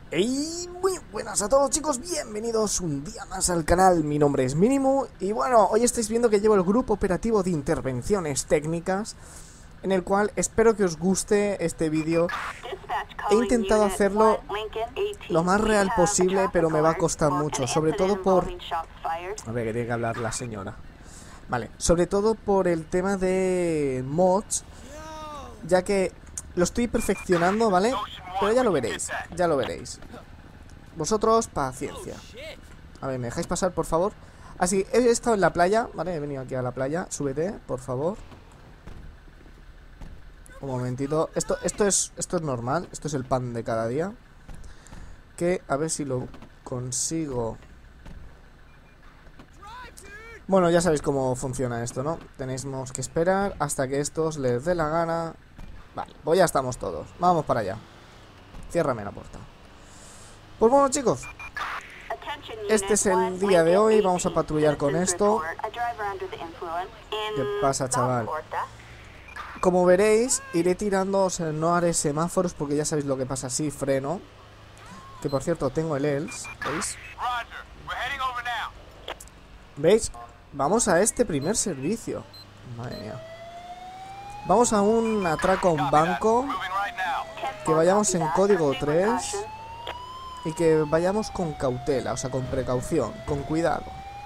Y muy buenas a todos, chicos, bienvenidos un día más al canal. Mi nombre es Minimu y bueno, hoy estáis viendo que llevo el grupo operativo de intervenciones técnicas, en el cual espero que os guste este vídeo. He intentado hacerlo lo más real posible, pero me va a costar mucho, sobre todo por... A ver, que tiene que hablar la señora. Vale, sobre todo por el tema de mods, ya que lo estoy perfeccionando, ¿vale? Pero ya lo veréis, ya lo veréis. Vosotros, paciencia. A ver, ¿me dejáis pasar, por favor? Así, he estado en la playa, ¿vale? He venido aquí a la playa. Súbete, por favor. Un momentito. Esto es normal. Esto es el pan de cada día. Que, a ver si lo consigo. Bueno, ya sabéis cómo funciona esto, ¿no? Tenemos que esperar hasta que estos les dé la gana. Vale, pues ya estamos todos. Vamos para allá. Ciérrame la puerta. Pues bueno, chicos, este es el día de hoy. Vamos a patrullar con esto. ¿Qué pasa, chaval? Como veréis, iré tirando, o sea, no haré semáforos porque ya sabéis lo que pasa si freno. Que por cierto, tengo el ELS, ¿veis? ¿Veis? Vamos a este primer servicio. Madre mía. Vamos a un atraco a un banco. Que vayamos en código 3. Y que vayamos con cautela, o sea, con precaución, con cuidado.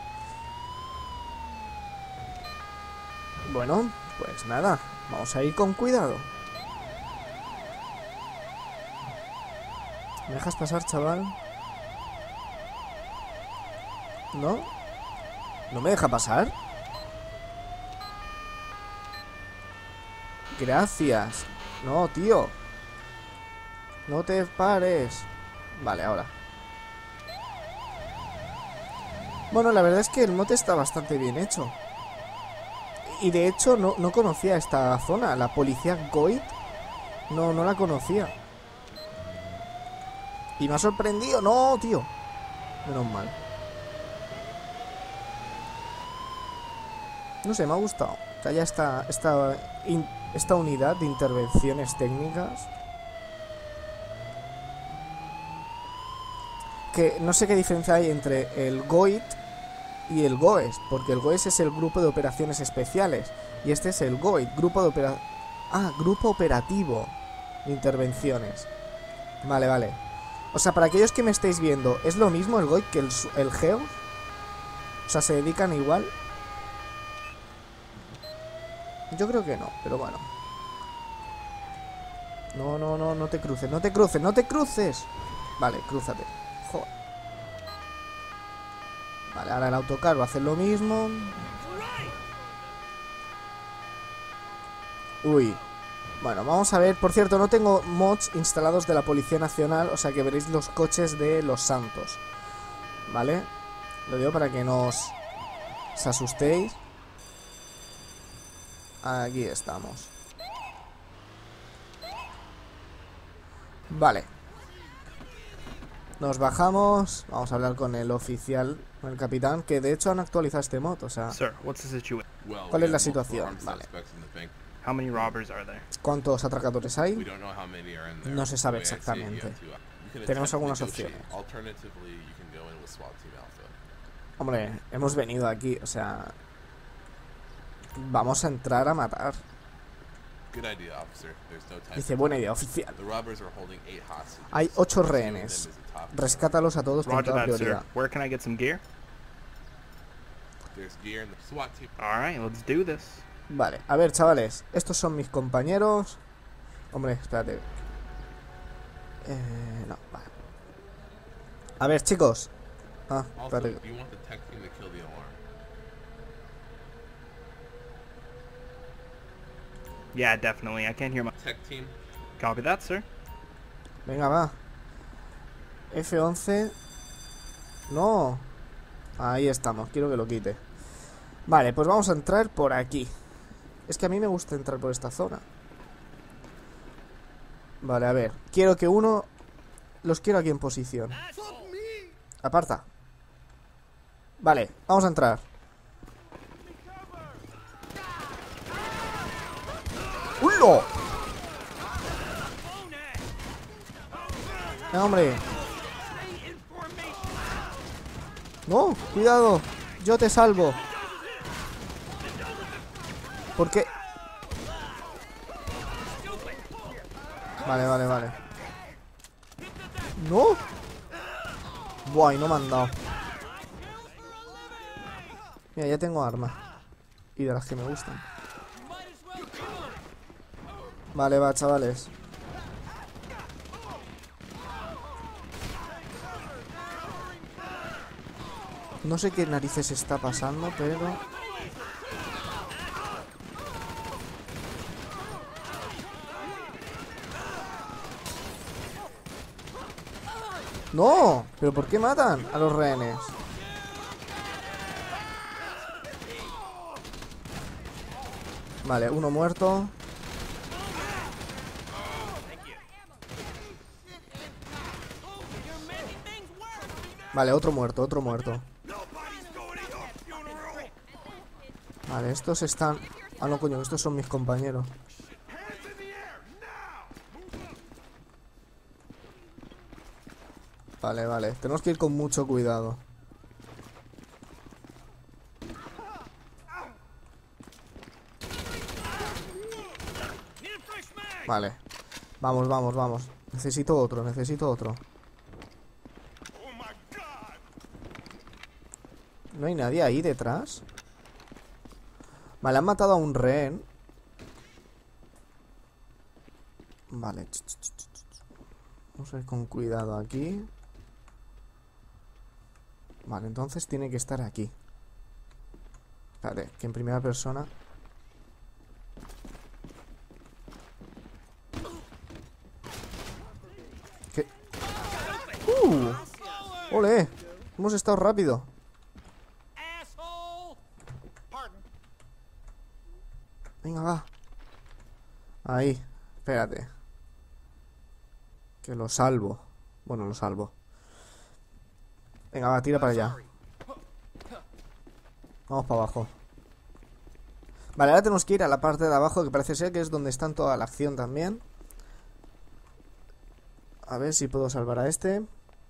Bueno, pues nada, vamos a ir con cuidado. ¿Me dejas pasar, chaval? ¿No? ¿No me deja pasar? Gracias. No, tío. No te pares. Vale, ahora. Bueno, la verdad es que el mote está bastante bien hecho. Y de hecho no conocía esta zona. La policía Goit no la conocía. Y me ha sorprendido. No, tío. Menos mal. No sé, me ha gustado que haya esta unidad de intervenciones técnicas. Que no sé qué diferencia hay entre el GOIT y el GOES, porque el GOES es el Grupo de Operaciones Especiales y este es el GOIT, Grupo Operativo de Intervenciones. Vale, vale. O sea, para aquellos que me estáis viendo, ¿es lo mismo el GOIT que el GEO? O sea, ¿se dedican igual? Yo creo que no, pero bueno. No te cruces, no te cruces, no te cruces. Vale, crúzate. Vale, ahora el autocar va a hacer lo mismo. Uy. Bueno, vamos a ver. Por cierto, no tengo mods instalados de la Policía Nacional, o sea que veréis los coches de los Santos. ¿Vale? Lo digo para que no os asustéis. Aquí estamos. Vale. Nos bajamos. Vamos a hablar con el oficial, con el capitán, que de hecho han actualizado este mod, o sea... ¿Cuál es la situación? Vale. ¿Cuántos atracadores hay? No se sabe exactamente. Tenemos algunas opciones. Hombre, hemos venido aquí, o sea... Vamos a entrar a matar. Dice, buena idea, oficial. Hay 8 rehenes. Rescátalos a todos con toda prioridad. Vale, a ver, chavales. Estos son mis compañeros. Hombre, espérate. No, vale. A ver, chicos. Ah, espérate. Yeah, definitely. I can't hear my tech team. Copy that, sir. Venga, va. F11. No. Ahí estamos, quiero que lo quite. Vale, pues vamos a entrar por aquí. Es que a mí me gusta entrar por esta zona. Vale, a ver. Quiero que uno... Los quiero aquí en posición. Aparta. Vale, vamos a entrar. ¡Ulo! ¡Hombre! No, cuidado. Yo te salvo. ¿Por qué? Vale, vale, vale. ¡No! Buah, y no me han dado. Mira, ya tengo arma. Y de las que me gustan. Vale, va, chavales. No sé qué narices está pasando, pero... ¡No! ¿Pero por qué matan a los rehenes? Vale, uno muerto. Vale, otro muerto, otro muerto. Vale, estos están... Ah, no, coño, estos son mis compañeros. Vale, vale. Tenemos que ir con mucho cuidado. Vale. Vamos, vamos, vamos. Necesito otro, necesito otro. ¿No hay nadie ahí detrás? Vale, han matado a un rehén. Vale. Vamos a ir con cuidado aquí. Vale, entonces tiene que estar aquí. Vale, que en primera persona... ¿Qué? ¡Ole! Hemos estado rápido. Venga, va. Ahí, espérate. Que lo salvo. Bueno, lo salvo. Venga, va, tira para allá. Vamos para abajo. Vale, ahora tenemos que ir a la parte de abajo, que parece ser que es donde está toda la acción también. A ver si puedo salvar a este.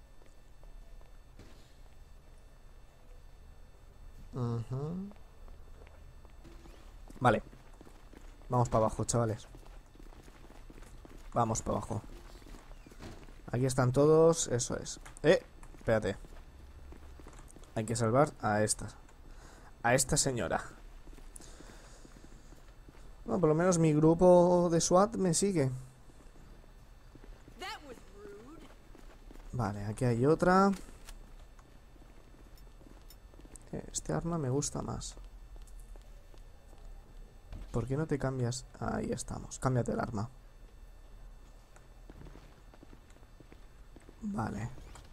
Vale. Vamos para abajo, chavales. Vamos para abajo. Aquí están todos, eso es. Espérate. Hay que salvar a esta. A esta señora. Bueno, por lo menos mi grupo de SWAT me sigue. Vale, aquí hay otra. Este arma me gusta más. ¿Por qué no te cambias? Ahí estamos, cámbiate el arma. Vale.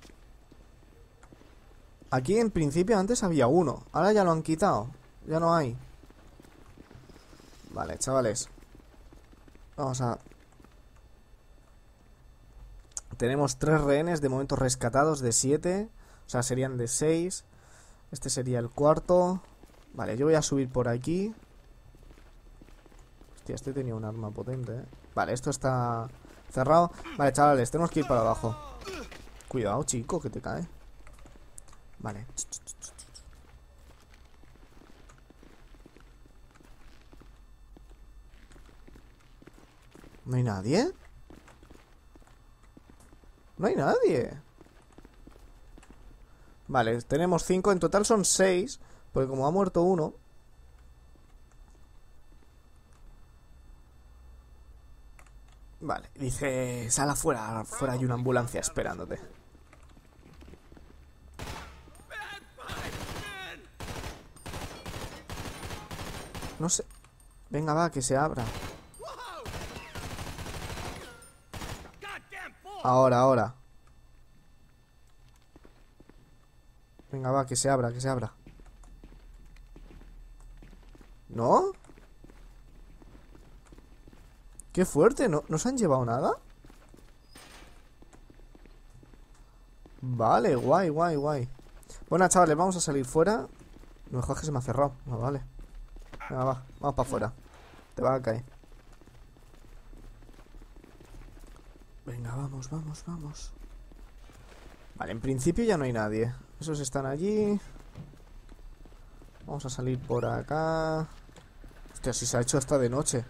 Aquí en principio antes había uno. Ahora ya lo han quitado. Ya no hay. Vale, chavales. Vamos a... Tenemos 3 rehenes de momento rescatados de 7. O sea, serían de 6. Este sería el cuarto. Vale, yo voy a subir por aquí. Hostia, este tenía un arma potente, ¿eh? Vale, esto está cerrado. Vale, chavales, tenemos que ir para abajo. Cuidado, chico, que te cae. Vale. ¿No hay nadie? No hay nadie. Vale, tenemos 5. En total son 6. Porque como ha muerto uno... Vale, dice... Sal afuera, afuera hay una ambulancia esperándote. No sé... Venga, va, que se abra. Ahora, ahora. Venga, va, que se abra, que se abra. ¿No? Qué fuerte, ¿no se han llevado nada? Vale, guay, guay, guay. Bueno, chavales, vamos a salir fuera. Lo mejor es que se me ha cerrado. No, vale. Venga, va, vamos para afuera. Te va a caer. Venga, vamos, vamos, vamos. Vale, en principio ya no hay nadie. Esos están allí. Vamos a salir por acá. Hostia, si se ha hecho hasta de noche.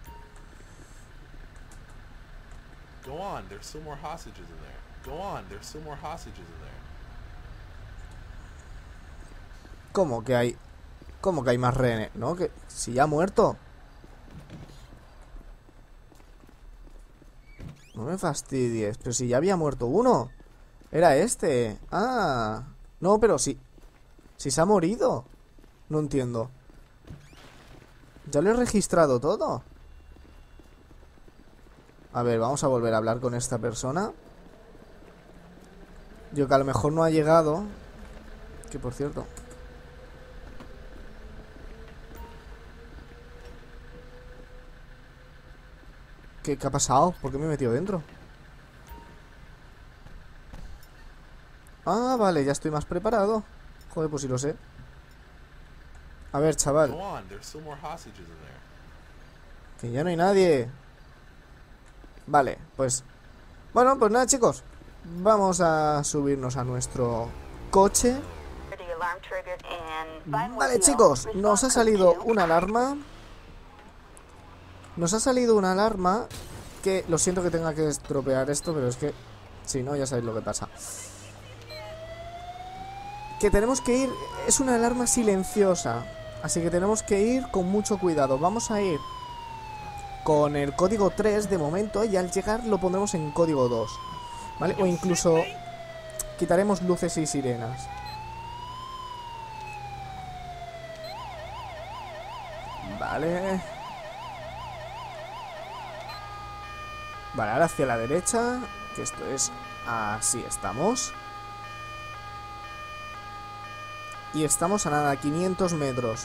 Go on, there's still more hostages in there. Go on, there's still more hostages in there. ¿Cómo que hay? ¿Cómo que hay más rehenes? ¿No? Que si ya ha muerto. No me fastidies. Pero si ya había muerto uno. Era este. Ah. No, pero si se ha morido. No entiendo. Ya lo he registrado todo. A ver, vamos a volver a hablar con esta persona. Yo que a lo mejor no ha llegado. Que por cierto. ¿Qué ha pasado? ¿Por qué me he metido dentro? Ah, vale, ya estoy más preparado. Joder, pues sí lo sé. A ver, chaval. Go on, there's still more hostages in there. Que ya no hay nadie. Vale, pues... Bueno, pues nada, chicos. Vamos a subirnos a nuestro coche. Vale, chicos, nos ha salido una alarma. Nos ha salido una alarma. Que lo siento que tenga que estropear esto, pero es que... Si no, ya sabéis lo que pasa. Que tenemos que ir... Es una alarma silenciosa. Así que tenemos que ir con mucho cuidado. Vamos a ir con el código 3 de momento. Y al llegar lo pondremos en código 2, ¿vale? O incluso quitaremos luces y sirenas. Vale. Vale, ahora hacia la derecha. Que esto es... Así estamos. Y estamos a nada, 500 metros.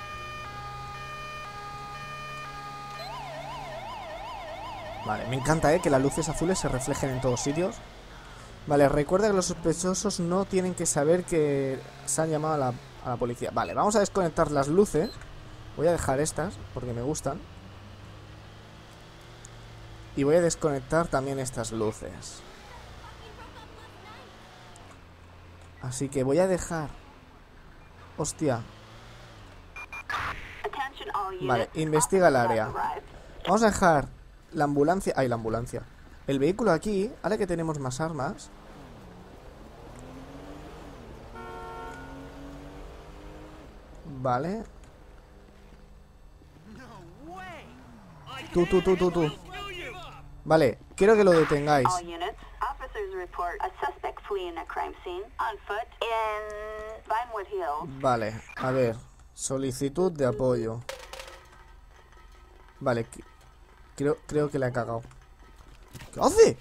Vale, me encanta, que las luces azules se reflejen en todos sitios. Vale, recuerda que los sospechosos no tienen que saber que se han llamado a la policía. Vale, vamos a desconectar las luces. Voy a dejar estas, porque me gustan. Y voy a desconectar también estas luces. Así que voy a dejar... Hostia. Vale, investiga el área. Vamos a dejar la ambulancia... Ay, la ambulancia. El vehículo aquí, ahora que tenemos más armas. Vale. Tú. Vale, quiero que lo detengáis. Vale, a ver. Solicitud de apoyo. Vale, creo que le ha cagado. ¿Qué hace?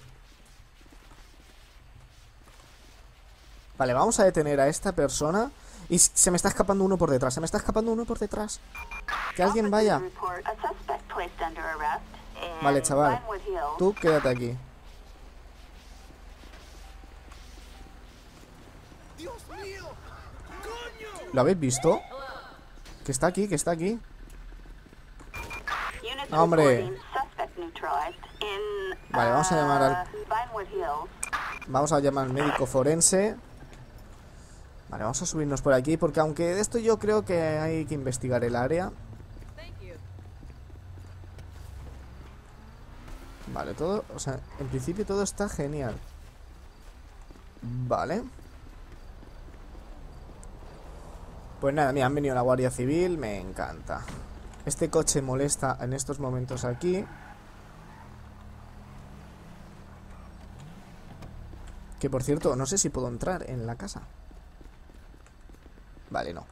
Vale, vamos a detener a esta persona. Y se me está escapando uno por detrás. Que alguien vaya. Vale, chaval. Tú quédate aquí. ¿Lo habéis visto? Que está aquí, ¡Hombre! Vale, vamos a llamar al médico forense. Vale, vamos a subirnos por aquí. Porque aunque de esto yo creo que hay que investigar el área. Vale, todo... O sea, en principio todo está genial. Vale. Pues nada, mira, han venido la Guardia Civil. Me encanta. Este coche molesta en estos momentos aquí. Que por cierto, no sé si puedo entrar en la casa. Vale, no.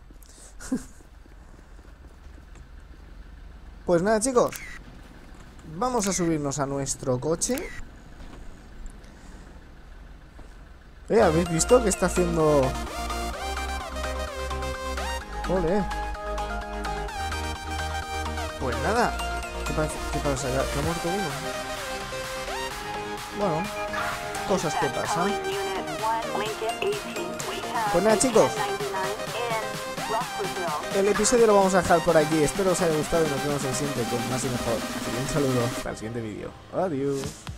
Pues nada, chicos. Vamos a subirnos a nuestro coche. ¿Habéis visto que está haciendo? Ole. Pues nada. ¿Qué pasa? ¿Que ha muerto uno? Bueno, cosas que pasan. Pues nada, chicos. El episodio lo vamos a dejar por aquí. Espero os haya gustado y nos vemos en el siguiente con más y mejor. Así que un saludo. Hasta el siguiente vídeo. Adiós.